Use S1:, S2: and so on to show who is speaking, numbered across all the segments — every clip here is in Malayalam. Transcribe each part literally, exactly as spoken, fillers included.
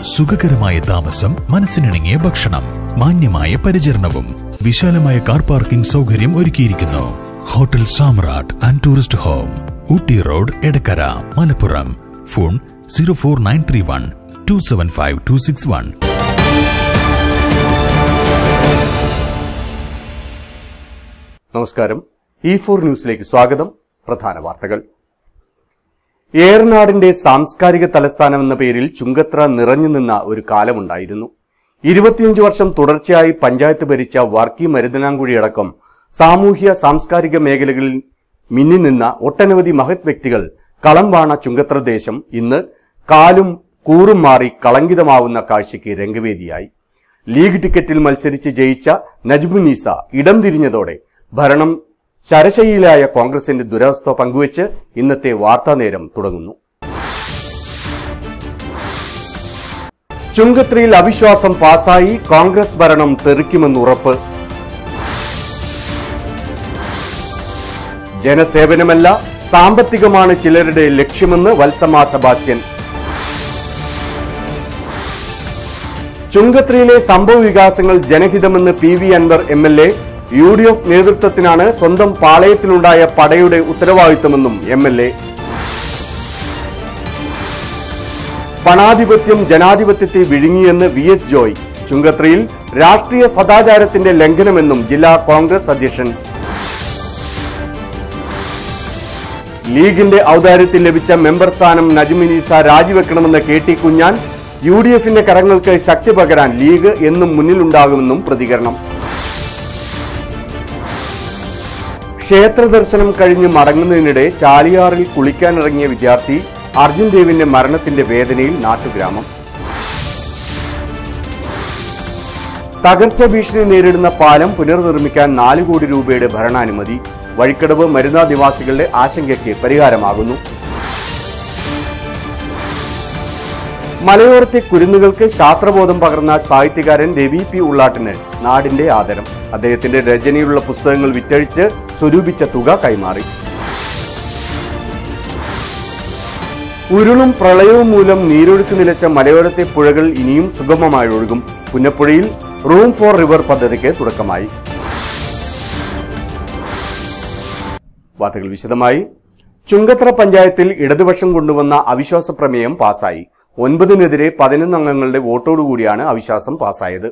S1: സുഖകരമായ താമസം, മനസ്സിനിണങ്ങിയ ഭക്ഷണം, മാന്യമായ പരിചരണവും വിശാലമായ കാർ പാർക്കിംഗ് സൗകര്യം ഒരുക്കിയിരിക്കുന്നു. Hotel Samrat and tourist home, Ooty road, Edakkara, Malappuram. Phone zero four nine three one two seven five two six one.
S2: നമസ്കാരം. ഇ ഫോർ ന്യൂസിലേക്ക് സ്വാഗതം. പ്രധാന വാർത്തകൾ. ഏറനാടിന്റെ സാംസ്കാരിക തലസ്ഥാനം എന്ന പേരിൽ ചുങ്കത്ര നിറഞ്ഞു നിന്ന ഒരു കാലമുണ്ടായിരുന്നു. ഇരുപത്തിയഞ്ച് വർഷം തുടർച്ചയായി പഞ്ചായത്ത് ഭരിച്ച വർക്കി മരുതനാംകുഴിയടക്കം സാമൂഹ്യ സാംസ്കാരിക മേഖലകളിൽ മിന്നി നിന്ന ഒട്ടനവധി മഹത് വ്യക്തികൾ കളം വാണ ചുങ്കത്ര ദേശം ഇന്ന് കാലും കൂറും മാറി കളങ്കിതമാവുന്ന കാഴ്ചയ്ക്ക് രംഗവേദിയായി. ലീഗ് ടിക്കറ്റിൽ മത്സരിച്ച് ജയിച്ച നജ്മുന്നീസ ഇടം തിരിഞ്ഞതോടെ ഭരണം ശരശയിലായ കോൺഗ്രസിന്റെ ദുരവസ്ഥ പങ്കുവച്ച് ഇന്നത്തെ വാർത്താനേരം തുടങ്ങുന്നു. ചുങ്കത്രയിൽ അവിശ്വാസം പാസായി, കോൺഗ്രസ് ഭരണം തെറിക്കുമെന്ന് ഉറപ്പ്. ജനസേവനമല്ല, സാമ്പത്തികമാണ് ചിലരുടെ ലക്ഷ്യമെന്ന് വത്സമ സെബാസ്റ്റ്യൻ. ചുങ്കത്രയിലെ സംഭവ വികാസങ്ങൾ ജനഹിതമെന്ന് P V Anvar M L A. U D F നേതൃത്വത്തിനാണ് സ്വന്തം പാളയത്തിലുണ്ടായ പടയുടെ ഉത്തരവാദിത്തമെന്നും എം എൽ എ. പണാധിപത്യം ജനാധിപത്യത്തെ വിഴുങ്ങിയെന്ന് വി എസ് ജോയ്. ചുങ്കത്രയിൽ രാഷ്ട്രീയ സദാചാരത്തിന്റെ ലംഘനമെന്നും ജില്ലാ കോൺഗ്രസ് അധ്യക്ഷൻ. ലീഗിന്റെ ഔദാര്യത്തിൽ ലഭിച്ച മെമ്പർ സ്ഥാനം നജ്മുന്നീസ രാജിവെക്കണമെന്ന് K T Kunhan. U D എഫിന്റെ കരങ്ങൾക്ക് ശക്തി പകരാൻ ലീഗ് എന്നും മുന്നിലുണ്ടാകുമെന്നും പ്രതികരണം. ക്ഷേത്ര ദർശനം കഴിഞ്ഞ് മടങ്ങുന്നതിനിടെ ചാലിയാറിൽ കുളിക്കാനിറങ്ങിയ വിദ്യാർത്ഥി അർജുൻ ദേവിന്റെ മരണത്തിന്റെ വേദനയിൽ നാട്ടുഗ്രാമം. തകർച്ച ഭീഷണി നേരിടുന്ന പാലം പുനർനിർമ്മിക്കാൻ നാല് കോടി രൂപയുടെ ഭരണാനുമതി. വഴിക്കടവ് മരുന്ന നിവാസികളുടെ ആശങ്കയ്ക്ക് പരിഹാരമാകുന്നു. മലയോരത്തെ കുരുന്നുകൾക്ക് ശാസ്ത്രബോധം പകർന്ന സാഹിത്യകാരൻ രവി പി ഉള്ളാട്ടിന് നാടിന്റെ ആദരം. അദ്ദേഹത്തിന്റെ രചനയിലുള്ള പുസ്തകങ്ങൾ വിറ്റഴിച്ച് സ്വരൂപിച്ച തുക കൈമാറി. ഉരുളും പ്രളയവും മൂലം നീരൊഴുക്ക് നിലച്ച മലയോരത്തെ പുഴകൾ ഇനിയും സുഗമമായി ഒഴുകും. പുന്നപ്പുഴയിൽ റൂം ഫോർ റിവർ പദ്ധതിക്ക് തുടക്കമായി. വാർത്തകൾ വിശദമായി. ചുങ്കത്ര പഞ്ചായത്തിൽ ഇടതുപക്ഷം കൊണ്ടുവന്ന അവിശ്വാസ പ്രമേയം പാസായി. ഒൻപതിനെതിരെ പതിനൊന്ന് അംഗങ്ങളുടെ വോട്ടോടുകൂടിയാണ് അവിശ്വാസം പാസായത്.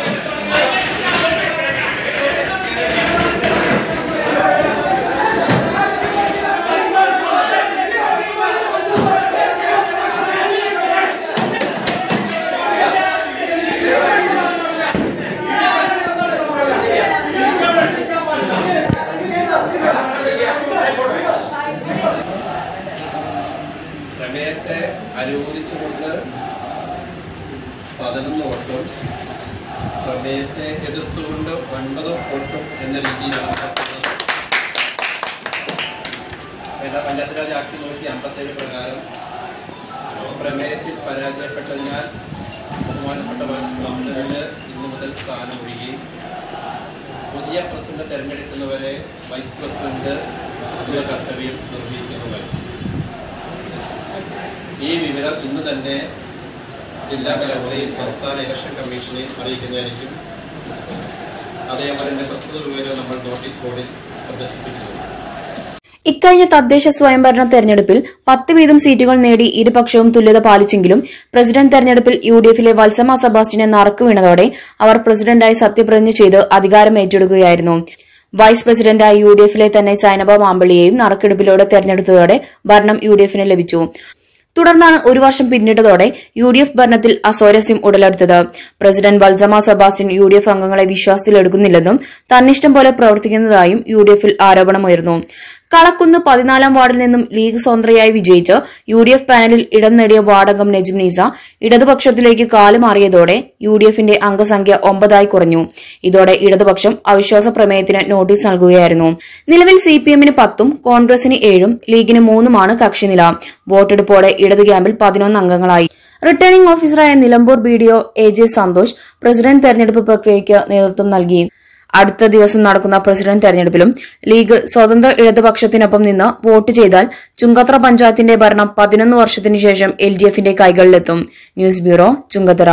S3: പ്രമേയത്തെ അനുകൂലിച്ചുകൊണ്ട് പതിനൊന്ന് വോട്ടും പ്രമേയത്തെ എതിർത്തുകൊണ്ട് ഒൻപത് വോട്ടും എന്ന രീതിയിലാണ് കേരള പഞ്ചായത്ത് രാജ് ആക്ട് നൂറ്റി അമ്പത്തേഴ് പ്രകാരം പ്രമേയത്തിൽ പരാജയപ്പെട്ടതിനാൽ ബഹുമാനപ്പെട്ട പ്രസിഡന്റ് ഇന്നു മുതൽ സ്ഥാനം ഒഴിയുകയും പുതിയ പ്രസിഡന്റ് തെരഞ്ഞെടുക്കുന്നവരെ വൈസ് പ്രസിഡന്റ് കർത്തവ്യം നിർവഹിക്കുന്നതായി. ഈ വിവരം ഇന്ന് തന്നെ ജില്ലാ കലക്ടറെയും സംസ്ഥാന ഇലക്ഷൻ കമ്മീഷനെയും അറിയിക്കുന്നതായിരിക്കും. അതേപോലെ തന്നെ പ്രസ്തുത വിവരം നമ്മൾ നോട്ടീസ് ബോർഡിൽ പ്രദർശിപ്പിക്കുന്നു.
S4: ഇക്കഴിഞ്ഞ തദ്ദേശ സ്വയംഭരണ തെരഞ്ഞെടുപ്പിൽ പത്ത് വീതം സീറ്റുകൾ നേടി ഇരുപക്ഷവും തുല്യത പാലിച്ചെങ്കിലും പ്രസിഡന്റ് തെരഞ്ഞെടുപ്പിൽ യു ഡി എഫിലെ വത്സമ സെബാസ്റ്റ്യനെ നറുക്ക് വീണതോടെ അവർ പ്രസിഡന്റായി സത്യപ്രതിജ്ഞ ചെയ്ത് അധികാരം ഏറ്റെടുക്കുകയായിരുന്നു. വൈസ് പ്രസിഡന്റായി യു ഡി എഫിലെ തന്നെ സൈനബ മാമ്പള്ളിയെയും നറുക്കെടുപ്പിലൂടെ തെരഞ്ഞെടുത്തതോടെ ഭരണം യു ഡി എഫിന് ലഭിച്ചു. തുടർന്നാണ് ഒരു വർഷം പിന്നിട്ടതോടെ യു ഡി എഫ് ഭരണത്തിൽ അസ്വാരസ്യം ഉടലെടുത്തത്. President Valsamma Sebastian U D F അംഗങ്ങളെ വിശ്വാസത്തിലെടുക്കുന്നില്ലെന്നും തന്നിഷ്ടം പോലെ പ്രവർത്തിക്കുന്നതായും യു ഡി എഫിൽ ആരോപണമുയർന്നു. കളക്കുന്ന് പതിനാലാം വാർഡിൽ നിന്നും ലീഗ് സ്വതന്ത്രയായി വിജയിച്ച് യു ഡി എഫ് പാനലിൽ ഇടം നേടിയ വാർഡംഗം നജ്മുന്നീസ ഇടതുപക്ഷത്തിലേക്ക് കാലുമാറിയതോടെ യു ഡി എഫിന്റെ അംഗസംഖ്യ ഒമ്പതായി കുറഞ്ഞു. ഇതോടെ ഇടതുപക്ഷം അവിശ്വാസ പ്രമേയത്തിന് നോട്ടീസ് നൽകുകയായിരുന്നു. നിലവിൽ സി പി എമ്മിന് പത്തും കോൺഗ്രസിന് ഏഴും ലീഗിന് മൂന്നുമാണ് കക്ഷിനില. വോട്ടെടുപ്പോടെ ഇടതു ക്യാമ്പിൽ പതിനൊന്ന് അംഗങ്ങളായി. റിട്ടേണിംഗ് ഓഫീസറായ Nilambur B D O A J Santhosh president തെരഞ്ഞെടുപ്പ് പ്രക്രിയയ്ക്ക് നേതൃത്വം നൽകി. അടുത്ത ദിവസം നടക്കുന്ന പ്രസിഡന്റ് തെരഞ്ഞെടുപ്പിലും ലീഗ് സ്വതന്ത്ര ഇടതുപക്ഷത്തിനൊപ്പം നിന്ന് വോട്ട് ചെയ്താൽ ചുങ്കത്തറ പഞ്ചായത്തിന്റെ ഭരണം പതിനൊന്ന് വർഷത്തിനു ശേഷം എൽ ഡി എഫിന്റെ കൈകളിലെത്തും. ന്യൂസ് ബ്യൂറോ, ചുങ്കത്തറ.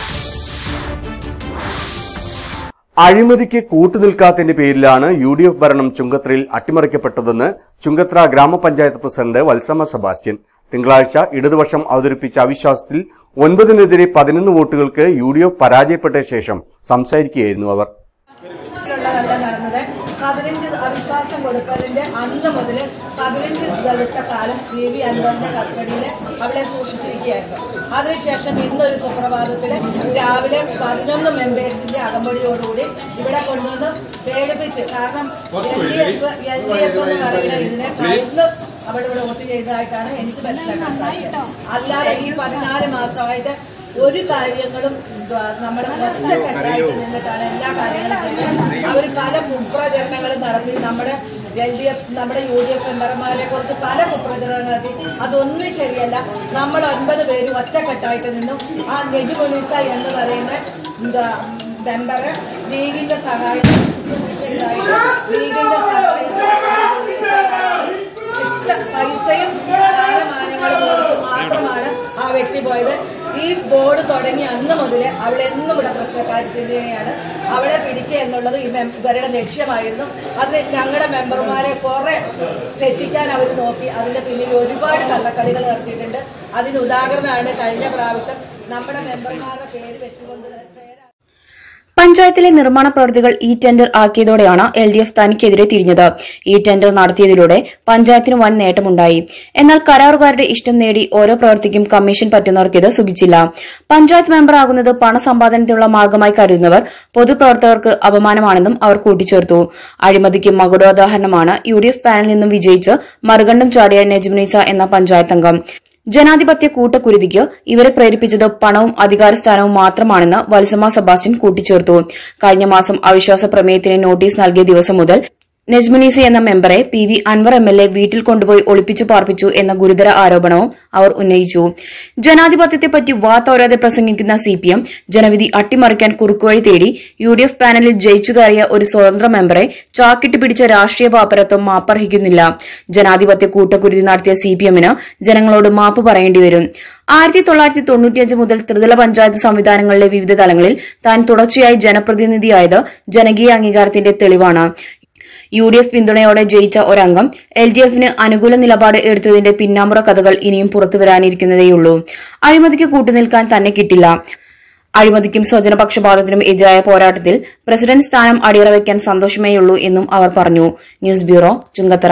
S2: അഴിമതിക്ക് കൂട്ടുനിൽക്കാത്തതിന്റെ പേരിലാണ് യു ഡി എഫ് ഭരണം ചുങ്കത്തറയിൽ അട്ടിമറിക്കപ്പെട്ടതെന്ന് ചുങ്കത്തറ ഗ്രാമപഞ്ചായത്ത് പ്രസിഡന്റ് വത്സമ സെബാസ്റ്റ്യൻ തിങ്കളാഴ്ച ഇടതുപക്ഷം അവതരിപ്പിച്ച അവിശ്വാസത്തിൽ ഒൻപതിനെതിരെ പതിനൊന്ന് വോട്ടുകൾക്ക് യു ഡി എഫ് പരാജയപ്പെട്ട ശേഷം സംസാരിക്കുകയായിരുന്നു അവർ.
S5: നടന്നത് പതിനഞ്ച് അവിശ്വാസം കൊടുത്തതിന്റെ അന്ന് മുതൽ പതിനഞ്ച് ദിവസക്കാലം പി വി അൻവറിന്റെ കസ്റ്റഡിയിൽ അവളെ സൂക്ഷിച്ചിരിക്കുകയായിരുന്നു. അതിനുശേഷം ഇന്നൊരു സുപ്രഭാതത്തിൽ രാവിലെ പതിനൊന്ന് മെമ്പേഴ്സിന്റെ അകമ്പടിയോടുകൂടി ഇവിടെ കൊണ്ടുവന്ന് പേടിപ്പിച്ച്, കാരണം L D F L D F എന്ന് പറയുന്ന ഇതിനെ കഴിഞ്ഞ് അവിടെ ഇവിടെ വോട്ട് ചെയ്തതായിട്ടാണ് എനിക്ക് മനസ്സിലാക്കാൻ സാധിച്ചത്. അല്ലാതെ ഈ പതിനാല് മാസമായിട്ട് ഒരു കാര്യങ്ങളും നമ്മൾ ഒറ്റക്കെട്ടായിട്ട് നിന്നിട്ടാണ് എല്ലാ കാര്യങ്ങളും ചെയ്യുന്നത്. അവർ പല കുപ്രചരണങ്ങളും നടത്തി നമ്മുടെ എൽ ഡി എഫ് നമ്മുടെ യു ഡി എഫ് മെമ്പർമാരെ കുറിച്ച് പല കുപ്രചരണങ്ങൾ നടത്തി. അതൊന്നും ശരിയല്ല. നമ്മൾ ഒൻപത് പേര് ഒറ്റക്കെട്ടായിട്ട് നിന്നും ആ നെജുമുനിസ എന്ന് പറയുന്ന മെമ്പറ് ലീഗിന്റെ സഹായം ലീഗിന്റെ സഹായം പൈസയും കാലമാനങ്ങളും കുറിച്ച് മാത്രമാണ് ആ വ്യക്തി പോയത്. ഈ ബോർഡ് തുടങ്ങി അന്ന് മുതൽ അവളെന്നും ഇവിടെ പ്രശ്നക്കാരിയാണ്. അവളെ പിടിക്കുക എന്നുള്ളത് ഈ ഇവരുടെ ലക്ഷ്യമായിരുന്നു. അതിന് ഞങ്ങളുടെ മെമ്പർമാരെ കുറെ തെറ്റിക്കാൻ അവർ നോക്കി. അതിന്റെ പിന്നിൽ ഒരുപാട് കള്ളക്കളികൾ നടത്തിയിട്ടുണ്ട്. അതിന് ഉദാഹരണമാണ് കഴിഞ്ഞ പ്രാവശ്യം നമ്മുടെ മെമ്പർമാരുടെ പേര് വെച്ചുകൊണ്ട്
S4: പഞ്ചായത്തിലെ നിർമ്മാണ പ്രവൃത്തികൾ ഇ ടെൻഡർ ആക്കിയതോടെയാണ് എൽ ഡി എഫ് തനിക്കെതിരെ തിരിഞ്ഞത്. ഇ ടെൻഡർ നടത്തിയതിലൂടെ പഞ്ചായത്തിന് വൻ നേട്ടമുണ്ടായി. എന്നാൽ കരാറുകാരുടെ ഇഷ്ടം നേടി ഓരോ പ്രവൃത്തിക്കും കമ്മീഷൻ പറ്റുന്നവർക്ക് ഇത് സുഖിച്ചില്ല. പഞ്ചായത്ത് മെമ്പറാകുന്നത് പണസമ്പാദനത്തിനുള്ള മാർഗമായി കരുതുന്നവർ പൊതുപ്രവർത്തകർക്ക് അപമാനമാണെന്നും അവർ കൂട്ടിച്ചേർത്തു. അഴിമതിക്ക് മകുടോദാഹരണമാണ് യു ഡി എഫ് പാനലിൽ നിന്നും വിജയിച്ച് മറുകണ്ഠം ചാടിയ നജ്മുനീസ എന്ന പഞ്ചായത്ത് അംഗം. ജനാധിപത്യ കൂട്ടക്കുരുതിക്ക് ഇവരെ പ്രേരിപ്പിച്ചത് പണവും അധികാരസ്ഥാനവും മാത്രമാണെന്ന് വത്സമ സെബാസ്റ്റ്യൻ കൂട്ടിച്ചേർത്തു. കഴിഞ്ഞ മാസം അവിശ്വാസ പ്രമേയത്തിന് നോട്ടീസ് നൽകിയ ദിവസം മുതൽ നജ്മുനീസ എന്ന മെമ്പറെ P V Anvar M L A വീട്ടിൽ കൊണ്ടുപോയി ഒളിപ്പിച്ചു പാർപ്പിച്ചു എന്ന ഗുരുതര ആരോപണവും അവർ ഉന്നയിച്ചു. ജനാധിപത്യത്തെപ്പറ്റി വാത്തോരാതെ പ്രസംഗിക്കുന്ന സി പി എം ജനവിധി അട്ടിമറിക്കാൻ കുറുക്കുവഴി തേടി യു ഡി എഫ് പാനലിൽ ജയിച്ചു കയറിയ ഒരു സ്വതന്ത്ര മെമ്പറെ ചാക്കിട്ട് പിടിച്ച രാഷ്ട്രീയ പാപ്പരത്വം മാപ്പർഹിക്കുന്നില്ല. ജനാധിപത്യ കൂട്ടക്കുരുതി നടത്തിയ സി പി എമ്മിന് ജനങ്ങളോട് മാപ്പ് പറയേണ്ടി വരും. ആയിരത്തി തൊള്ളായിരത്തി തൊണ്ണൂറ്റിയഞ്ച് മുതൽ ത്രിതല പഞ്ചായത്ത് സംവിധാനങ്ങളിലെ വിവിധ തലങ്ങളിൽ താൻ തുടർച്ചയായി ജനപ്രതിനിധിയായത് ജനകീയ അംഗീകാരത്തിന്റെ തെളിവാണ്. യു ഡി എഫ് പിന്തുണയോടെ ജയിച്ച ഒരംഗം എൽ ഡി എഫിന് അനുകൂല നിലപാട് എടുത്തതിന്റെ പിന്നാമ്പുറ കഥകൾ ഇനിയും പുറത്തുവരാനിരിക്കുന്നതേയുള്ളൂ. അഴിമതിക്ക് കൂട്ടുനിൽക്കാൻ തന്നെ കിട്ടില്ല. അഴിമതിക്കും സ്വജനപക്ഷപാതത്തിനും എതിരായ പോരാട്ടത്തിൽ പ്രസിഡന്റ് സ്ഥാനം അടിയറ വയ്ക്കാൻ സന്തോഷമേയുള്ളൂ എന്നും അവർ പറഞ്ഞു. ന്യൂസ് ബ്യൂറോ, ചുങ്കത്തറ.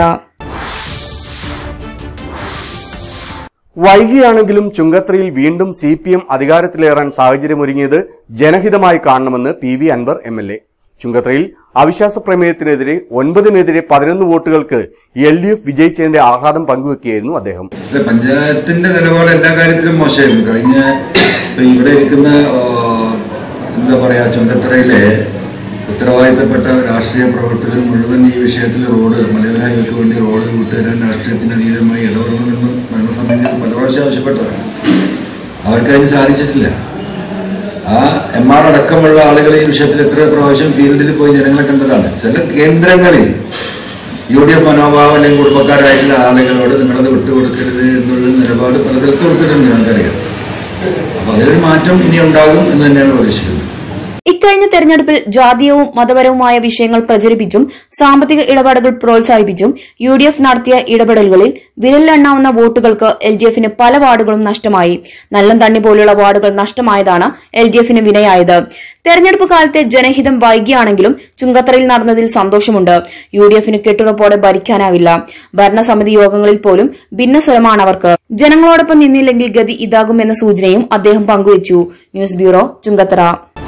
S2: വൈകിയാണെങ്കിലും ചുങ്കത്തറയിൽ വീണ്ടും സി പി എം അധികാരത്തിലേറാൻ സാഹചര്യമൊരുങ്ങിയത് ജനഹിതമായി കാണണമെന്ന് P V Anvar M L A. ചുങ്കത്തറയിൽ അവിശ്വാസ പ്രമേയത്തിനെതിരെ ഒൻപതിനെതിരെ പതിനൊന്ന് വോട്ടുകൾക്ക് എൽ ഡി എഫ് വിജയിച്ചതിന്റെ ആഹ്ലാദം പങ്കുവെക്കുകയായിരുന്നു അദ്ദേഹം.
S6: പഞ്ചായത്തിന്റെ നിലപാട് എല്ലാ കാര്യത്തിലും മോശമായിരുന്നു. കഴിഞ്ഞ ഇവിടെ ഇരിക്കുന്ന എന്താ പറയാ ചുങ്കത്തറയിലെ ഉത്തരവാദിത്തപ്പെട്ട രാഷ്ട്രീയ പ്രവർത്തകർ മുഴുവൻ ഈ വിഷയത്തിൽ റോഡ് മലയോരായ്മയ്ക്ക് വേണ്ടി റോഡ് വിട്ടുതരാൻ രാഷ്ട്രീയത്തിന് അതീതമായി ഇടപെടണമെന്ന് ഭരണസമിതി പല പ്രാവശ്യം ആവശ്യപ്പെട്ടതാണ്. അവർക്കതിന് സാധിച്ചിട്ടില്ല. ആ എം ആർ അടക്കമുള്ള ആളുകൾ ഈ വിഷയത്തിൽ എത്ര പ്രാവശ്യം ഫീൽഡിൽ പോയി ജനങ്ങളെ കണ്ടതാണ്. ചില കേന്ദ്രങ്ങളിൽ യു ഡി എഫ് മനോഭാവം അല്ലെങ്കിൽ കുടുംബക്കാരായിട്ടുള്ള ആളുകളോട് നിങ്ങളത് വിട്ടുകൊടുക്കരുത് എന്നുള്ള നിലപാട് പല സ്ഥലത്ത് കൊടുത്തിട്ടുണ്ട്, ഞങ്ങൾക്കറിയാം. അപ്പൊ അതിലൊരു മാറ്റം ഇനി ഉണ്ടാകും എന്ന് തന്നെയാണ് പ്രതീക്ഷിക്കുന്നത്.
S4: ഇക്കഴിഞ്ഞ തെരഞ്ഞെടുപ്പിൽ ജാതീയവും മതപരവുമായ വിഷയങ്ങൾ പ്രചരിപ്പിച്ചും സാമ്പത്തിക ഇടപാടുകൾ പ്രോത്സാഹിപ്പിച്ചും യു ഡി എഫ് നടത്തിയ ഇടപെടലുകളിൽ വിരലിലെണ്ണാവുന്ന വോട്ടുകൾക്ക് എൽ ഡി എഫിന് പല വാർഡുകളും നഷ്ടമായി. നല്ലം തണ്ണി പോലുള്ള വാർഡുകൾ നഷ്ടമായതാണ് എൽ ഡി എഫിന് വിനയായത്. തെരഞ്ഞെടുപ്പ് കാലത്തെ ജനഹിതം വൈകിയാണെങ്കിലും ചുങ്കത്തറയിൽ നടന്നതിൽ സന്തോഷമുണ്ട്. യു ഡി എഫിന് കെട്ടുറപ്പോടെ ഭരിക്കാനാവില്ല. ഭരണസമിതി യോഗങ്ങളിൽ പോലും ഭിന്നസ്വരമാണ് അവർക്ക്. ജനങ്ങളോടൊപ്പം നിന്നില്ലെങ്കിൽ ഗതി ഇതാകുമെന്ന സൂചനയും അദ്ദേഹം പങ്കുവച്ചു. ന്യൂസ് ബ്യൂറോ, ചുങ്കത്തറ.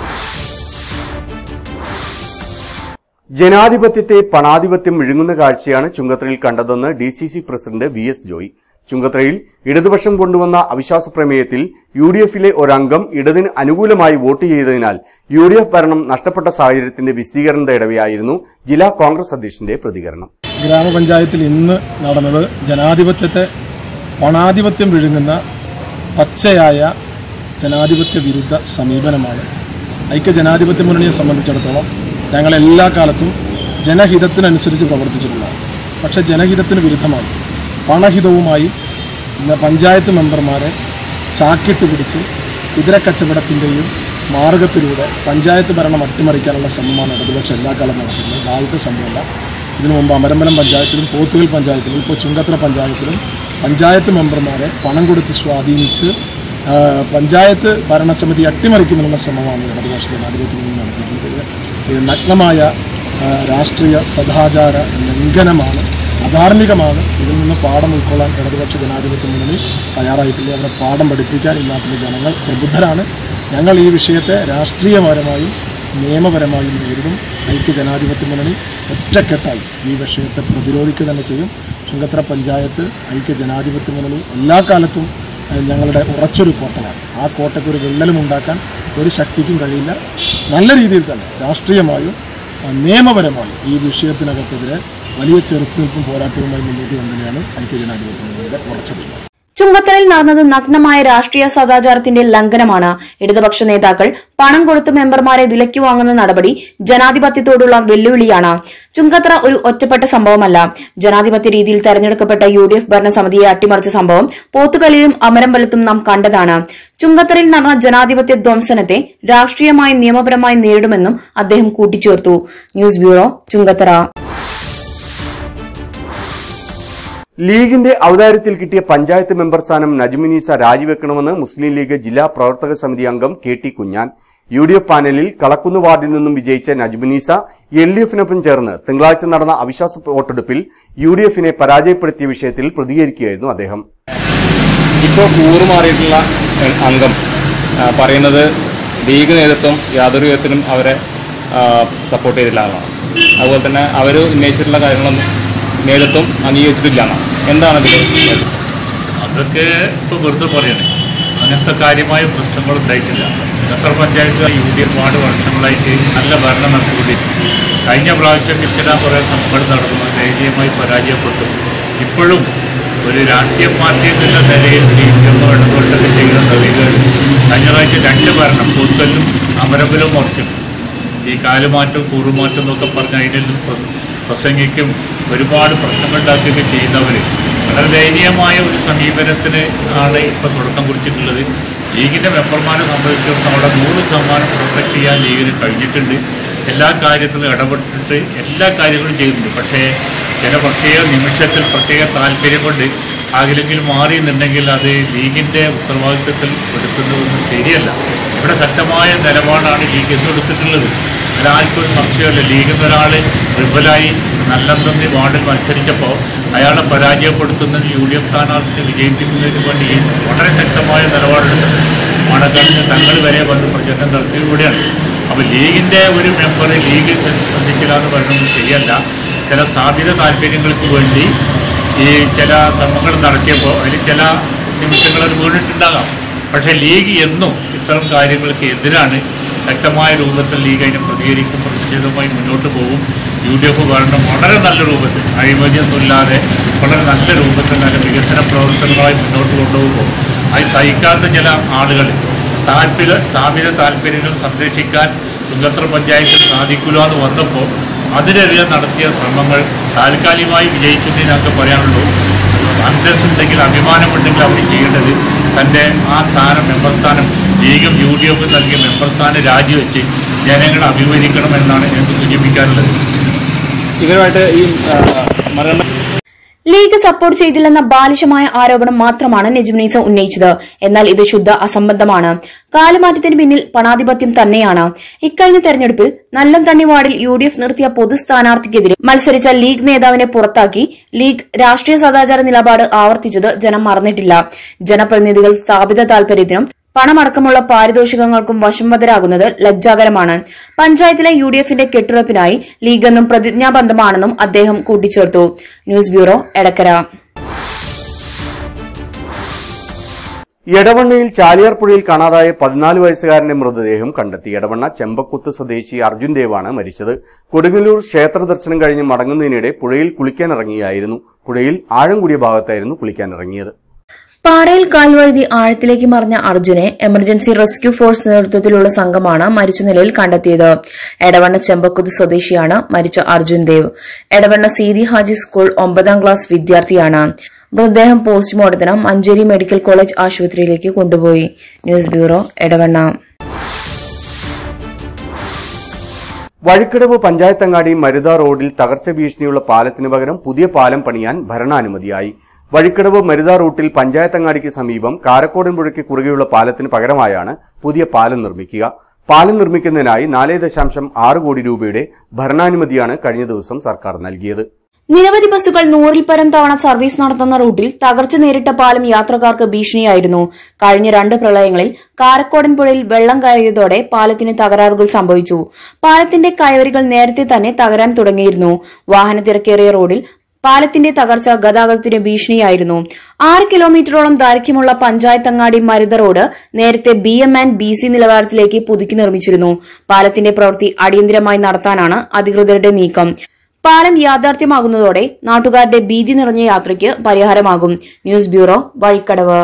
S2: ജനാധിപത്യത്തെ പണാധിപത്യം വിഴുങ്ങുന്ന കാഴ്ചയാണ് ചുങ്കത്തറയിൽ കണ്ടതെന്ന് D C C president V S Joy. ചുങ്കത്തറയിൽ ഇടതുപക്ഷം കൊണ്ടുവന്ന അവിശ്വാസ പ്രമേയത്തിൽ യു ഡി എഫിലെ ഒരംഗം ഇടതിന് അനുകൂലമായി വോട്ട് ചെയ്തതിനാൽ യു ഡി എഫ് ഭരണം നഷ്ടപ്പെട്ട സാഹചര്യത്തിന്റെ വിശദീകരണം തേടവെയായിരുന്നു ജില്ലാ കോൺഗ്രസ് അധ്യക്ഷന്റെ പ്രതികരണം.
S7: ഗ്രാമപഞ്ചായത്തിൽ ഇന്ന് നടന്നത് ജനാധിപത്യത്തെ പണാധിപത്യം വിഴുങ്ങുന്ന പച്ചയായ ജനാധിപത്യ വിരുദ്ധ സമീപനമാണ്. ഐക്യ ജനാധിപത്യ മുന്നണിയെ സംബന്ധിച്ചിടത്തോളം ഞങ്ങൾ എല്ലാ കാലത്തും ജനഹിതത്തിനനുസരിച്ച് പ്രവർത്തിച്ചിട്ടുള്ളതാണ്. പക്ഷേ ജനഹിതത്തിന് വിരുദ്ധമായി പണഹിതവുമായി പഞ്ചായത്ത് മെമ്പർമാരെ ചാക്കിട്ട് പിടിച്ച് കുതിരക്കച്ചവടത്തിൻ്റെയും മാർഗത്തിലൂടെ പഞ്ചായത്ത് ഭരണം അട്ടിമറിക്കാനുള്ള ശ്രമമാണ് ഇടതുപക്ഷം എല്ലാ കാലം നടത്തുന്നത്. ആദ്യത്തെ സംഭവമല്ല. ഇതിനു മുമ്പ് അമരമ്പലം പഞ്ചായത്തിലും പോത്തുകൽ പഞ്ചായത്തിലും ഇപ്പോൾ ചുങ്കത്ര പഞ്ചായത്തിലും പഞ്ചായത്ത് മെമ്പർമാരെ പണം കൊടുത്ത് സ്വാധീനിച്ച് പഞ്ചായത്ത് ഭരണസമിതി അട്ടിമറിക്കുന്നതിനുള്ള ശ്രമമാണ് ഇടതുപക്ഷ ജനാധിപത്യത്തിൽ നിന്ന് നടത്തിയിട്ടുള്ളത്. ഇത് നഗ്നമായ രാഷ്ട്രീയ സദാചാര ലംഘനമാണ്, അധാർമികമാണ്. ഇതിൽ നിന്ന് പാഠം ഉൾക്കൊള്ളാൻ ഇടതുപക്ഷ ജനാധിപത്യ മുന്നണി തയ്യാറായിട്ടില്ല. അവരെ പാഠം പഠിപ്പിക്കാൻ ഈ നാട്ടിലെ ജനങ്ങൾ പ്രബുദ്ധരാണ്. ഞങ്ങൾ ഈ വിഷയത്തെ രാഷ്ട്രീയപരമായും നിയമപരമായും നേരിടും. ഐക്യ ജനാധിപത്യ മുന്നണി ഒറ്റക്കെട്ടായി ഈ വിഷയത്തെ പ്രതിരോധിക്കുക തന്നെ ചെയ്യും. ചുങ്കത്ര പഞ്ചായത്ത് ഐക്യ ജനാധിപത്യ മുന്നണി എല്ലാ കാലത്തും ഞങ്ങളുടെ ഉറച്ചൊരു കോട്ടയാണ്. ആ കോട്ടയ്ക്ക് ഒരു വിള്ളലും ഉണ്ടാക്കാൻ ഒരു ശക്തിക്കും കഴിയില്ല. നല്ല രീതിയിൽ തന്നെ രാഷ്ട്രീയമായും നിയമപരമായും ഈ വിഷയത്തിനകത്തെതിരെ വലിയ ചെറുത്തുനിൽപ്പും പോരാട്ടവുമായി മുന്നോട്ട് വന്നതിനാണ് ഐക്യ ജനാധിപത്യ മുന്നണിയുടെ ഉറച്ചത്.
S4: ചുങ്കത്തറയിൽ നടന്നത് നഗ്നമായ രാഷ്ട്രീയ സദാചാരത്തിന്റെ ലംഘനമാണ്. ഇടതുപക്ഷ നേതാക്കൾ പണം കൊടുത്ത് മെമ്പർമാരെ വിലയ്ക്ക് വാങ്ങുന്ന നടപടി ജനാധിപത്യത്തോടുള്ള വെല്ലുവിളിയാണ്. ചുങ്കത്തറ ഒരു ഒറ്റപ്പെട്ട സംഭവമല്ല. ജനാധിപത്യ രീതിയിൽ തെരഞ്ഞെടുക്കപ്പെട്ട യു ഡി എഫ് ഭരണസമിതിയെ അട്ടിമറിച്ച സംഭവം പോത്തുകലിലും അമരമ്പലത്തും നാം കണ്ടതാണ്. ചുങ്കത്തറയിൽ നടന്ന ജനാധിപത്യ ധ്വംസനത്തെ രാഷ്ട്രീയമായി നിയമപരമായി നേരിടുമെന്നും അദ്ദേഹം കൂട്ടിച്ചേർത്തു. ന്യൂസ് ബ്യൂറോ, ചുങ്കത്തറ.
S2: ലീഗിന്റെ ഔദാര്യത്തിൽ കിട്ടിയ പഞ്ചായത്ത് മെമ്പർ സ്ഥാനം നജ്മുനീസ രാജിവെക്കണമെന്ന് മുസ്ലിം ലീഗ് ജില്ലാ പ്രവർത്തക സമിതി അംഗം K T Kunhan. U D F പാനലിൽ കളക്കുന്ന് വാർഡിൽ നിന്നും വിജയിച്ച നജ്മുനീസ എൽ ഡി എഫിനൊപ്പം ചേർന്ന് തിങ്കളാഴ്ച നടന്ന അവിശ്വാസ വോട്ടെടുപ്പിൽ യു ഡി എഫിനെ പരാജയപ്പെടുത്തിയ വിഷയത്തിൽ പ്രതികരിക്കുകയായിരുന്നു അദ്ദേഹം.
S8: ഇപ്പോൾ കൂറുമാറിയിട്ടുള്ള അംഗം പറയുന്നത് ലീഗ് നേതൃത്വം യാതൊരു വിധത്തിലും അവരെ സപ്പോർട്ട് ചെയ്തില്ല എന്നാണ്. അതുപോലെ തന്നെ അവർ ഉന്നയിച്ചിട്ടുള്ള കാര്യങ്ങളൊന്നും നേതൃത്വം അംഗീകരിച്ചിട്ടില്ല എന്നാണ്. എന്താണ് ഇതിൽ?
S9: അതൊക്കെ ഇപ്പോൾ വെറുതെ പറയണേ. അങ്ങനത്തെ കാര്യമായ പ്രശ്നങ്ങളുണ്ടായിട്ടില്ല. ഖത്തർ panchayat U D F ward വർഷങ്ങളായിട്ട് നല്ല ഭരണം നടത്തിക്കൊണ്ടിരിക്കും. കഴിഞ്ഞ പ്രാവശ്യം ഇച്ചിരി കുറേ സംഭവം നടന്നു, ദയനീയമായി പരാജയപ്പെട്ടു. ഇപ്പോഴും ഒരു രാഷ്ട്രീയ പാർട്ടി എന്നുള്ള നിലയിൽ സീറ്റുന്നോ ഇടപെട്ടൊക്കെ ചെയ്യുന്ന നവീകരണം കഴിഞ്ഞ പ്രാവശ്യം രണ്ട് ഭരണം പോത്തുകല്ലും അമരമ്പലവും മറിച്ചു. ഈ കാലുമാറ്റം കൂറുമാറ്റം എന്നൊക്കെ പറഞ്ഞ് അതിൽ പ്രസംഗിക്കും ഒരുപാട് പ്രശ്നങ്ങളുണ്ടാക്കുകയൊക്കെ ചെയ്യുന്നവർ വളരെ ദയനീയമായ ഒരു സമീപനത്തിന് ആണ് ഇപ്പോൾ തുടക്കം കുറിച്ചിട്ടുള്ളത്. ലീഗിൻ്റെ മെമ്പർമാരെ സംബന്ധിച്ചിടത്തോളം അവിടെ നൂറ് ശതമാനം പ്രൊട്ടക്ട് ചെയ്യാൻ ലീഗിന് കഴിഞ്ഞിട്ടുണ്ട്. എല്ലാ കാര്യത്തിലും ഇടപെട്ടിട്ട് എല്ലാ കാര്യങ്ങളും ചെയ്യുന്നുണ്ട്. പക്ഷേ ചില പ്രത്യേക നിമിഷത്തിൽ പ്രത്യേക താല്പര്യം കൊണ്ട് ആകിലെങ്കിലും മാറി എന്നുണ്ടെങ്കിൽ അത് ലീഗിൻ്റെ ഉത്തരവാദിത്വത്തിൽ എടുക്കുന്നതൊന്നും ശരിയല്ല. ഇവിടെ ശക്തമായ നിലപാടാണ് ലീഗ് എന്നെടുത്തിട്ടുള്ളത്. അതിലാർക്കും ഒരു സംശയമല്ല. ലീഗിൽ നിന്നൊരാൾ റിബലായി നല്ലെന്തെന്ന് വാർഡിൽ മത്സരിച്ചപ്പോൾ അയാളെ പരാജയപ്പെടുത്തുന്നതിന് യു ഡി എഫ് സ്ഥാനാർത്ഥിനെ വിജയിപ്പിക്കുന്നതിന് വേണ്ടി വളരെ ശക്തമായ നിലപാടെടുത്തത് മണക്കടന്ന് തങ്ങൾ വരെ വന്ന് പ്രചരണം നടത്തിയതിലൂടെയാണ്. അപ്പോൾ ലീഗിൻ്റെ ഒരു മെമ്പർ ലീഗ് ശ്രദ്ധിച്ചില്ല എന്ന് പറയുന്നത് ശരിയല്ല. ചില സ്ഥാപിത താല്പര്യങ്ങൾക്ക് വേണ്ടി ഈ ചില ശ്രമങ്ങൾ നടത്തിയപ്പോൾ അതിൽ ചില നിമിഷങ്ങൾ അത് വീണിട്ടുണ്ടാകാം. പക്ഷേ ലീഗ് എന്നും ഇത്തരം കാര്യങ്ങൾക്ക് എതിരാണ്. ശക്തമായ രൂപത്തിൽ ലീഗ് അതിനെ പ്രതികരിക്കും, പ്രതിഷേധവുമായി മുന്നോട്ട് പോകും. യു ഡി എഫ് ഭരണം വളരെ നല്ല രൂപത്തിൽ അഴിമതിയൊന്നുമില്ലാതെ വളരെ നല്ല രൂപത്തിൽ നല്ല വികസന പ്രവർത്തനങ്ങളായി മുന്നോട്ട് കൊണ്ടുപോകുമ്പോൾ അത് സഹിക്കാത്ത ചില ആളുകൾ താല്പര്യ സ്ഥാപിത താല്പര്യങ്ങൾ സംരക്ഷിക്കാൻ ചുങ്കത്തറ പഞ്ചായത്തിൽ സാധിക്കില്ല എന്ന് വന്നപ്പോൾ അതിനെതിരെ നടത്തിയ ശ്രമങ്ങൾ താൽക്കാലികമായി വിജയിച്ചെന്നേ ഞങ്ങൾക്ക് പറയാനുള്ളൂ. അന്തസ്സുണ്ടെങ്കിൽ അഭിമാനമുണ്ടെങ്കിൽ അവർ ചെയ്യേണ്ടത് തൻ്റെ ആ സ്ഥാനം മെമ്പർ സ്ഥാനം ലീഗും യു ഡി എഫും നൽകിയ മെമ്പർ സ്ഥാനം രാജിവെച്ച് ജനങ്ങളെ അഭിമുഖീകരിക്കണമെന്നാണ് ഞങ്ങൾക്ക് സൂചിപ്പിക്കാനുള്ളത്.
S8: ഇവരുമായിട്ട് ഈ മരണ
S4: ലീഗ് സപ്പോർട്ട് ചെയ്തില്ലെന്ന ബാലിശമായ ആരോപണം മാത്രമാണ് നജ്മുനീസ ഉന്നയിച്ചത്. എന്നാൽ ഇത് ശുദ്ധ അസംബന്ധമാണ്. കാലുമാറ്റത്തിന് പിന്നിൽ പണാധിപത്യം തന്നെയാണ്. ഇക്കഴിഞ്ഞ തെരഞ്ഞെടുപ്പിൽ നല്ലംതണ്ണി വാർഡിൽ യു ഡി എഫ് നിർത്തിയ പൊതു സ്ഥാനാർത്ഥിക്കെതിരെ മത്സരിച്ച ലീഗ് നേതാവിനെ പുറത്താക്കി ലീഗ് രാഷ്ട്രീയ സദാചാര നിലപാട് ആവർത്തിച്ചത് ജനം മറന്നിട്ടില്ല. ജനപ്രതിനിധികൾ സ്ഥാപിത താൽപര്യത്തിനും പണമടക്കമുള്ള പാരിതോഷികങ്ങൾക്കും വശംവദരാകുന്നത് ലജ്ജാകരമാണ്. പഞ്ചായത്തിലെ യു ഡി എഫിന്റെ കെട്ടുറപ്പിനായി ലീഗെന്നും പ്രതിജ്ഞാബദ്ധമാണെന്നും അദ്ദേഹം കൂട്ടിച്ചേർത്തു. News bureau, Edakkara.
S2: എടവണ്ണയിൽ ചാലിയാർ പുഴയിൽ കാണാതായ പതിനാല് വയസ്സുകാരന്റെ മൃതദേഹം കണ്ടെത്തി. എടവണ്ണ ചെമ്പക്കുത്ത് സ്വദേശി അർജുൻ ദേവാണ് മരിച്ചത്. കൊടുങ്ങല്ലൂർ ക്ഷേത്ര ദർശനം കഴിഞ്ഞ് മടങ്ങുന്നതിനിടെ പുഴയിൽ കുളിക്കാനിറങ്ങിയായിരുന്നു. പുഴയിൽ ആഴം കൂടിയ ഭാഗത്തായിരുന്നു കുളിക്കാനിറങ്ങിയത്.
S4: പാറയിൽ കാൽവഴുതി ആഴത്തിലേക്ക് മറിഞ്ഞ അർജുനെ എമർജൻസി റെസ്ക്യൂ ഫോഴ്സ് നേതൃത്വത്തിലുള്ള സംഘമാണ് മരിച്ച നിലയിൽ കണ്ടെത്തിയത്. എടവണ്ണ ചെമ്പക്കുത്ത് സ്വദേശിയാണ് മരിച്ച അർജുൻ ദേവ്. എടവണ്ണ സീതി ഹാജി സ്കൂൾ ഒമ്പതാം ക്ലാസ് വിദ്യാർത്ഥിയാണ്. മൃതദേഹം പോസ്റ്റ്മോർട്ടത്തിന് മഞ്ചേരി മെഡിക്കൽ കോളേജ് ആശുപത്രിയിലേക്ക് കൊണ്ടുപോയി. News bureau, Edavanna.
S2: വഴിക്കടവ് പഞ്ചായത്തങ്ങാടി മരുത റോഡിൽ തകർച്ച ഭീഷണിയുള്ള പാലത്തിന് പകരം പുതിയ പാലം പണിയാൻ ഭരണാനുമതിയായി. വഴിക്കടവ് മരുത റൂട്ടിൽ പഞ്ചായത്തങ്ങാടിക്ക് സമീപം കാരക്കോടൻപുഴയ്ക്ക് കുറുകെയുള്ള പാലത്തിന് പകരമായാണ് പുതിയ പാലം നിർമ്മിക്കുക. പാലം നിർമ്മിക്കുന്നതിനായി നാല് ദശാംശം ആറ് കോടി രൂപയുടെ ഭരണാനുമതിയാണ് കഴിഞ്ഞ ദിവസം സർക്കാർ നൽകിയത്.
S4: നിരവധി ബസ്സുകൾ നൂറിൽ പരം തവണ സർവീസ് നടത്തുന്ന റൂട്ടിൽ തകർച്ച നേരിട്ട പാലം യാത്രക്കാർക്ക് ഭീഷണിയായിരുന്നു. കഴിഞ്ഞ രണ്ട് പ്രളയങ്ങളിൽ കാരക്കോടൻ പുഴയിൽ വെള്ളം കയറിയതോടെ പാലത്തിന് തകരാറുകൾ സംഭവിച്ചു. പാലത്തിന്റെ കയവരികൾ നേരത്തെ തന്നെ തകരാൻ തുടങ്ങിയിരുന്നു. വാഹന തിരക്കേറിയ റോഡിൽ പാലത്തിന്റെ തകർച്ച ഗതാഗതത്തിന് ഭീഷണിയായിരുന്നു. ആറ് കിലോമീറ്ററോളം ദൈർഘ്യമുള്ള പഞ്ചായത്തങ്ങാടി മരുത റോഡ് നേരത്തെ B M and B C നിലവാരത്തിലേക്ക് പുതുക്കി നിർമ്മിച്ചിരുന്നു. പാലത്തിന്റെ പ്രവൃത്തി അടിയന്തരമായി നടത്താനാണ് അധികൃതരുടെ നീക്കം. പാലം യാഥാർത്ഥ്യമാകുന്നതോടെ നാട്ടുകാരുടെ ഭീതി നിറഞ്ഞ യാത്രയ്ക്ക് പരിഹാരമാകും. News bureau, Vazhikkadavu.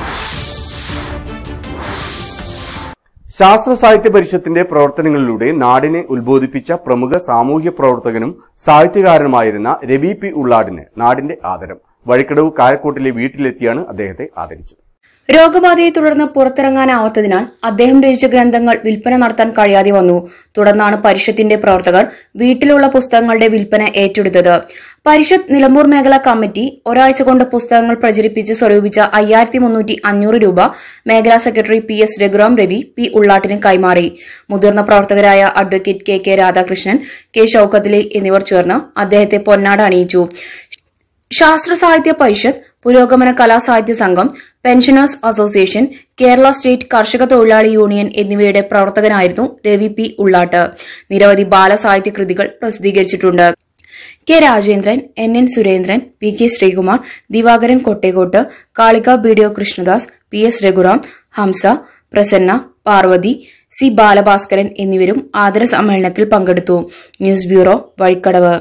S2: ശാസ്ത്ര സാഹിത്യ പരിഷത്തിന്റെ പ്രവർത്തനങ്ങളിലൂടെ നാടിനെ ഉത്ബോധിപ്പിച്ച പ്രമുഖ സാമൂഹ്യ പ്രവർത്തകനും സാഹിത്യകാരനുമായിരുന്ന രവി പി ഉള്ളാടിന് നാടിന്റെ ആദരം. വഴിക്കടവ് കാരക്കോട്ടിലെ വീട്ടിലെത്തിയാണ് അദ്ദേഹത്തെ ആദരിച്ചത്.
S4: രോഗബാധയെ തുടർന്ന് പുറത്തിറങ്ങാനാവാത്തതിനാൽ അദ്ദേഹം രചിച്ച ഗ്രന്ഥങ്ങൾ വിൽപ്പന നടത്താൻ കഴിയാതെ വന്നു. തുടർന്നാണ് പരിഷത്തിന്റെ പ്രവർത്തകർ വീട്ടിലുള്ള പുസ്തകങ്ങളുടെ വിൽപ്പന ഏറ്റെടുത്തത്. പരിഷത്ത് നിലമ്പൂർ മേഖലാ കമ്മിറ്റി ഒരാഴ്ച കൊണ്ട് പുസ്തകങ്ങൾ പ്രചരിപ്പിച്ച് സ്വരൂപിച്ച അയ്യായിരത്തി മുന്നൂറ്റി അഞ്ഞൂറ് രൂപ മേഖലാ secretary P S Raghuram Ravi P ഉള്ളാട്ടിന് കൈമാറി. മുതിർന്ന പ്രവർത്തകരായ advocate K K Radhakrishnan, K Shoukathali എന്നിവർ ചേർന്ന് അദ്ദേഹത്തെ പൊന്നാട അണിയിച്ചു. ശാസ്ത്ര സാഹിത്യ പരിഷത്ത്, പുരോഗമന കലാസാഹിത്യ സംഘം, പെൻഷനേഴ്സ് അസോസിയേഷൻ, കേരള സ്റ്റേറ്റ് കർഷക തൊഴിലാളി യൂണിയൻ എന്നിവയുടെ പ്രവർത്തകനായിരുന്നു രവി പി ഉള്ളാട്ട്. നിരവധി ബാലസാഹിത്യ കൃതികൾ പ്രസിദ്ധീകരിച്ചിട്ടുണ്ട്. K Rajendran, N N Surendran, P K Sreekumar, Divakaran Kottekkot, Kalika B D O Krishnadas, P S Raghuram, Hamsa, Prasanna, Parvathi, C Balabhaskaran എന്നിവരും ആദര സമ്മേളനത്തിൽ പങ്കെടുത്തു. News bureau, Vazhikkadavu.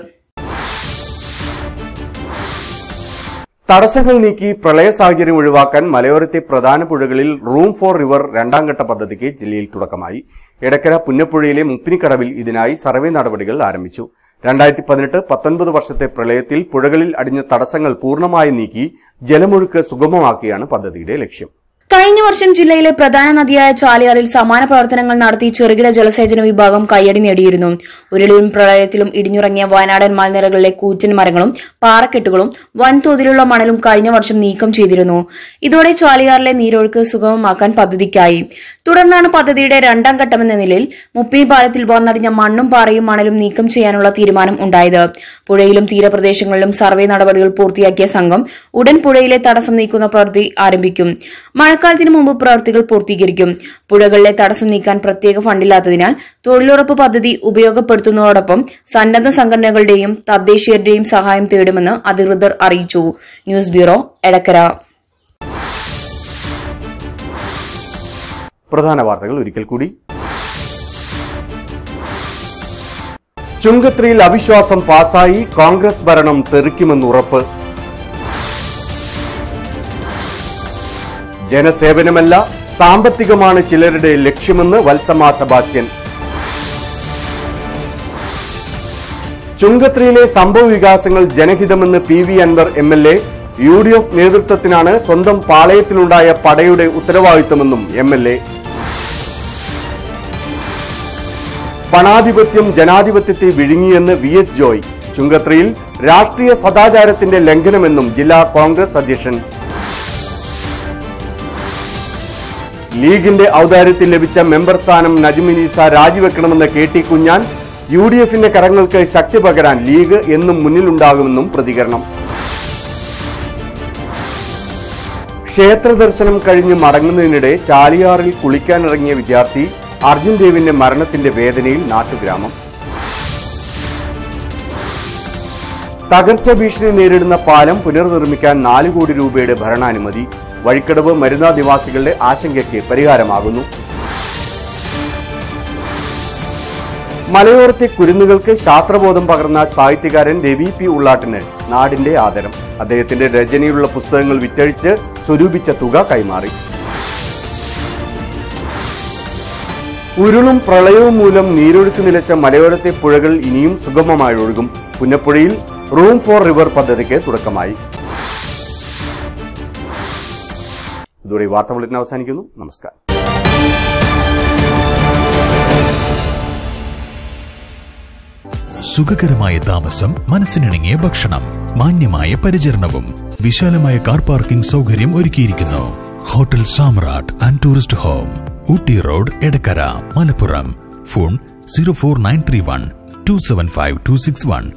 S2: തടസ്സങ്ങൾ നീക്കി പ്രളയ സാഹചര്യം ഒഴിവാക്കാൻ മലയോരത്തെ പ്രധാന പുഴകളിൽ റൂം ഫോർ റിവർ രണ്ടാം ഘട്ട പദ്ധതിക്ക് ജില്ലയിൽ തുടക്കമായി. എടക്കര പുന്നപ്പുഴയിലെ മുപ്പിനിക്കടവിൽ ഇതിനായി സർവേ നടപടികൾ ആരംഭിച്ചു. രണ്ടായിരത്തി പതിനെട്ട് പത്തൊൻപത് വർഷത്തെ പ്രളയത്തിൽ പുഴകളിൽ അടിഞ്ഞ തടസ്സങ്ങൾ പൂർണ്ണമായി നീക്കി ജലമൊഴുക്ക് സുഗമമാക്കിയാണ് പദ്ധതിയുടെ ലക്ഷ്യം.
S4: കഴിഞ്ഞ വർഷം ജില്ലയിലെ പ്രധാന നദിയായ ചാലിയാറിൽ സമാന പ്രവർത്തനങ്ങൾ നടത്തി ചെറുകിട ജലസേചന വിഭാഗം കയ്യടി നേടിയിരുന്നു. ഉരുളിലും പ്രളയത്തിലും ഇടിഞ്ഞുറങ്ങിയ വയനാടൻ മലനിരകളിലെ കൂറ്റൻ മരങ്ങളും പാറക്കെട്ടുകളും വൻതോതിലുള്ള മണലും കഴിഞ്ഞ വർഷം നീക്കം ചെയ്തിരുന്നു. ഇതോടെ ചാലിയാറിലെ നീരൊഴുക്ക് സുഗമമാക്കാൻ പദ്ധതിക്കായി. തുടർന്നാണ് പദ്ധതിയുടെ രണ്ടാം ഘട്ടമെന്ന നിലയിൽ മുപ്പിനി പാലത്തിൽ വന്നടിഞ്ഞ മണ്ണും പാറയും മണലും നീക്കം ചെയ്യാനുള്ള തീരുമാനം ഉണ്ടായത്. പുഴയിലും തീരപ്രദേശങ്ങളിലും സർവേ നടപടികൾ പൂർത്തിയാക്കിയ സംഘം ഉടൻ പുഴയിലെ തടസ്സം നീക്കുന്ന പ്രവൃത്തി ആരംഭിക്കും. മഴക്കാലത്തിന് മുമ്പ് പ്രവൃത്തികൾ പൂർത്തീകരിക്കും. പുഴകളിലെ തടസ്സം നീക്കാൻ പ്രത്യേക ഫണ്ടില്ലാത്തതിനാൽ തൊഴിലുറപ്പ് പദ്ധതി ഉപയോഗപ്പെടുത്തുന്നതോടൊപ്പം സന്നദ്ധ സംഘടനകളുടെയും തദ്ദേശീയരുടെയും സഹായം തേടുമെന്ന് അധികൃതർ അറിയിച്ചു. News bureau, Edakkara.
S2: പ്രധാന വാർത്തകൾ ഒരിക്കൽ കൂടി. ചുങ്കത്രിയിൽ അവിശ്വാസം പാസായി, കോൺഗ്രസ് ഭരണം തെറിക്കുമെന്ന് ഉറപ്പ്. ജനസേവനമല്ല സാമ്പത്തികമാണ് ചിലരുടെ ലക്ഷ്യമെന്ന് വത്സമ സെബാസ്റ്റ്യൻ. ചുങ്കത്രിയിലെ സംഭവ വികാസങ്ങൾ ജനഹിതമെന്ന് P V Anvar M L A. U D F നേതൃത്വത്തിനാണ് സ്വന്തം പാളയത്തിലുണ്ടായ പടയുടെ ഉത്തരവാദിത്തമെന്നും എം എൽ എ. പണാധിപത്യം ജനാധിപത്യത്തെ വിഴുങ്ങിയെന്ന് വി എസ് ജോയ്. ചുങ്കത്രിയിൽ രാഷ്ട്രീയ സദാചാരത്തിന്റെ ലംഘനമെന്നും ജില്ലാ കോൺഗ്രസ് അധ്യക്ഷൻ. ലീഗിന്റെ ഔദാര്യത്തിൽ ലഭിച്ച മെമ്പർ സ്ഥാനം നജ്മിനീസ രാജിവെക്കണമെന്ന് K T Kunhan. U D എഫിന്റെ കരങ്ങൾക്ക് ശക്തി പകരാൻ ലീഗ് എന്നും മുന്നിലുണ്ടാകുമെന്നും പ്രതികരണം. ക്ഷേത്ര ദർശനം കഴിഞ്ഞ് മടങ്ങുന്നതിനിടെ ചാലിയാറിൽ കുളിക്കാനിറങ്ങിയ വിദ്യാർത്ഥി അർജുൻ ദേവിന്റെ മരണത്തിന്റെ വേദനയിൽ നാട്ടുഗ്രാമം. തകർച്ച ഭീഷണി നേരിടുന്ന പാലം പുനർനിർമ്മിക്കാൻ നാല് കോടി രൂപയുടെ ഭരണാനുമതി. വഴിക്കടവ് മരുന്ന നിവാസികളുടെ ആശങ്കയ്ക്ക് പരിഹാരമാകുന്നു. മലയോരത്തെ കുരുന്നുകൾക്ക് ശാസ്ത്രബോധം പകർന്ന സാഹിത്യകാരൻ രവി പി ഉള്ളാട്ടിന് നാടിന്റെ ആദരം. അദ്ദേഹത്തിന്റെ രചനയിലുള്ള പുസ്തകങ്ങൾ വിറ്റഴിച്ച് സ്വരൂപിച്ച തുക കൈമാറി. ഉരുളും പ്രളയവും മൂലം നീരൊഴുക്ക് നിലച്ച മലയോരത്തെ പുഴകൾ ഇനിയും സുഗമമായി ഒഴുകും. പുന്നപ്പുഴയിൽ റൂം ഫോർ റിവർ പദ്ധതിക്ക് തുടക്കമായി. ഇതോടെ വാർത്താ ബുള്ളറ്റിൻ അവസാനിക്കുന്നു. നമസ്കാരം.
S1: സുഖകരമായ താമസം, മനസ്സിനിണങ്ങിയ ഭക്ഷണം, മാന്യമായ പരിചരണവും വിശാലമായ കാർ പാർക്കിംഗ് സൗകര്യം ഒരുക്കിയിരിക്കുന്നു. Hotel Samrat and tourist home, Ooty road, Edakkara, Malappuram. Phone zero four nine three one two seven five two six one.